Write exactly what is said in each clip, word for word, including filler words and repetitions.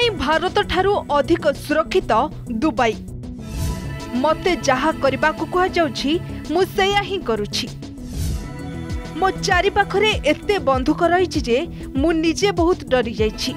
नहीं भारत ठारू अधिक सुरक्षित दुबई। मते जहा करबा को कहा जाउछि मु सेया ही करूछि। मो चारि पाखरे एते बंधुक रहिछि जे मु निजे बहुत डरी जाइछि।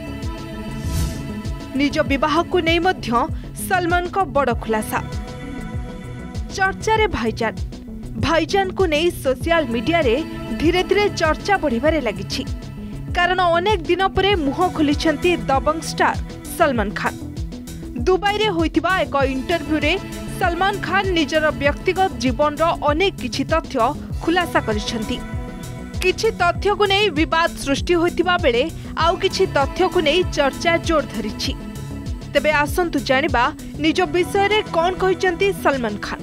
निज विवाह को नहीं मध्य सलमान को बड़ खुलासा। चर्चा रे भाईजान भाईजान को नहीं सोशल मीडिया रे धीरे धीरे चर्चा बढ़िबारे लागिछि। कारण अनेक दिन परे मुह खोलिछंती दबंग स्टार सलमान खान। दुबई रे होइतिबा एक इंटरव्यू रे सलमान खान निजर व्यक्तिगत जीवन रो अनेक किछि तथ्य खुलासा करिछंती। किछि तथ्य को नहीं विवाद सृष्टि होइतिबा बेले आउ किछि तथ्य को नहीं चर्चा जोर धरिछि। तेबे आसंतु जानिबा निज विषय रे कोन कहिछंती सलमान खान।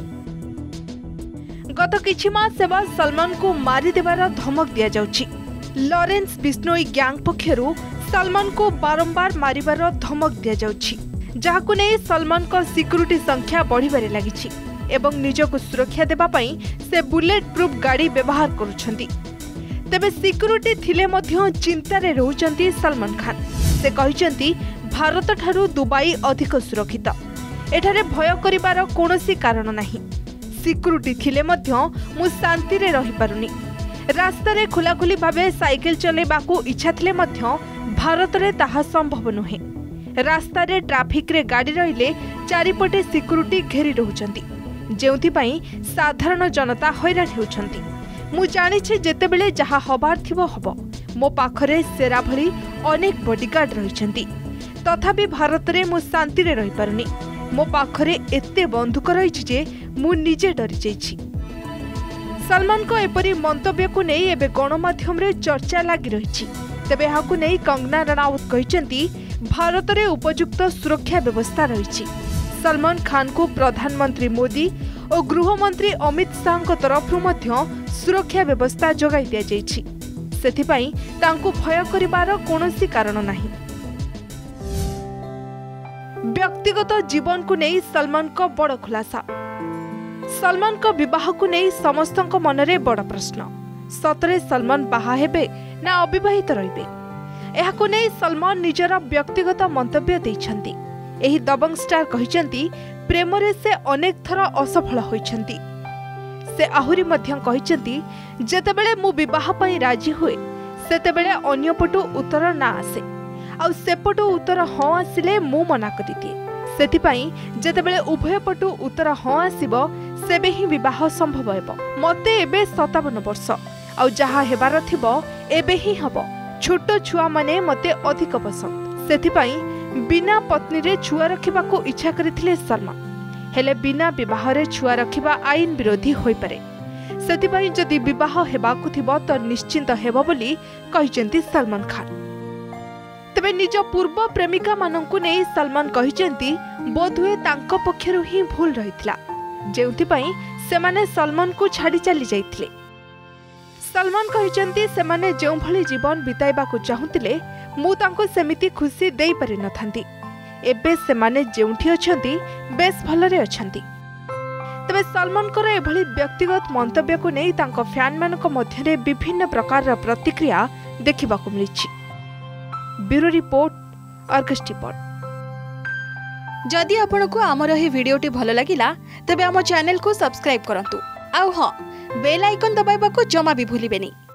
गत किछि मास सेवा सलमान को मारी देबार धमक दिया जाउछि। लॉरेंस बिश्नोई गैंग पक्षरु सलमान को बारंबार मारिबार धमक दिया जाउछि, जाहाकु नै सलमान को सिक्युरिटी संख्या बढ़िबारे लागिछि एवं निजको सुरक्षा देबा पई से बुलेट प्रूफ गाड़ी व्यवहार करूछंती। तेबे सिक्युरिटी थिले मध्य चिंता रे रहउचंती सलमान खान। से कहिचंती भारत ठारू दुबई अधिक सुरक्षित, एठारे भय करिबार कोनोसी कारण नाही। सिक्युरिटी थिले मध्य मु शांति रे रहि पारुनी। रास्ता रे खुलाखुली भावे साइकिल चलेबाकू इच्छा थिले मध्य भारत रे ताहा संभव नुहे। रास्ता रे ट्रैफिक रे गाड़ी रहिले चारिपटे सिक्युरिटी घेरी रहउचंती, जेउथि पई साधारण जनता हैरान हेउचंती। मु जानिछि जेतेबेले जहा हबार थिबो हबो। मो पाखरे सेरा भली अनेक बॉडीगार्ड रहिचंती, तथापि भारत रे मु शांति रे रहि पारुनी। मो पाखरे एते बंधुक रहिछि जे मु निजे डरि जाइछि। सलमान को एपरी मंतव्य को नहीं एबे गणमाध्यम रे चर्चा लागि रहिछि। तेबे याकू नहीं कंगना रनावत कहिचंती भारत रे उपयुक्त सुरक्षा व्यवस्था रहिछि। सलमान खान को प्रधानमंत्री मोदी और गृहमंत्री अमित शाह को तरफ मध्य सुरक्षा व्यवस्था जोगाई दिया जाइछि। सेथिपई तांको भय करिबार कोनोसी कारण नाही। व्यक्तिगत जीवन को नहीं सलमान को बड़ खुलासा। सलमान को विवाह को नहीं समस्त मनरे बड़ प्रश्न। सतरे सलमान बाहा हेबे ना अविवाहित रहिबे, एहा को नहीं सलमान निजर व्यक्तिगत मंतव्य दैछंती। एही दबंग स्टार कहिचंती प्रेम रे से अनेक थर असफल होइछंती। से आहुरी मध्य कहिचंती जेतेबेले मु विवाह पई राजी हुए सेतेबेले अन्य पटु उत्तर ना आसे, आ सेपटु उत्तर हां आसिले मु मना करिदिए। सेथिपई जेतेबेले उभय पटु उत्तर हां आसीबो सेबे ही विवाह संभव हेबो। मते एबे सतावन वर्ष, आ जहा हेबार थिबो एबे ही हबो। छोट छुआ माने मते अधिक पसंद, सेथिपई बिना पत्नी रे छुआ रखिबा को इच्छा करिथिले सलमान। हेले बिना विवाह रे छुआ रखिबा आईन विरोधी होई पारे। सेथिपई जदि विवाह हेबाकु थिबो तो निश्चिंत हेबो बोली कहिचंती सलमान खान। तबे निज पूर्व प्रेमिका मानंकु नै सलमान कहिचंती बोधुए तांको पक्षरु ही भूल रहितला, जेउथि पई सेमाने सलमान को छाड़ी चली जाइथिले। सलमान कहिचंती सेमाने जेउ भली जीवन बिताइबा को चाहुतिले मु तांको सेमिति खुशी देई पारि नथांती। एबे सेमाने जेउठी अछंती बेस भलरे अछंती। तबे सलमान को एभली व्यक्तिगत मंतव्य को नै तांको फैन मानक मध्य रे विभिन्न प्रकार प्रतिक्रिया देखिबा को मिलिछि। Bureau report, Argus report. जदि आपनको आमर ही वीडियोटी भल लगिला तेबे आम चैनल को सब्सक्राइब करंतु। आउ हां, बेल आइकन दबाइबा को जमा भी भूलिबेनी।